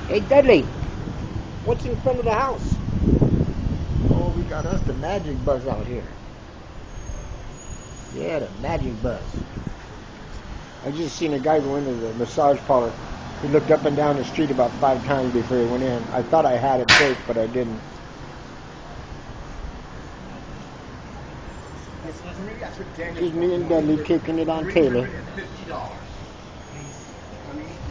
Hey, Dudley, what's in front of the house? Oh, we got us the Magic Bus out here. Yeah, the Magic Bus. I just seen a guy go into the massage parlor. He looked up and down the street about 5 times before he went in. I thought I had it safe, but I didn't. Just me and Dudley kicking it on Taylor.